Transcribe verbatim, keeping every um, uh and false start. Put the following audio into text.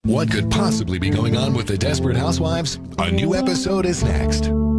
What could possibly be going on with the Desperate Housewives? A new episode is next.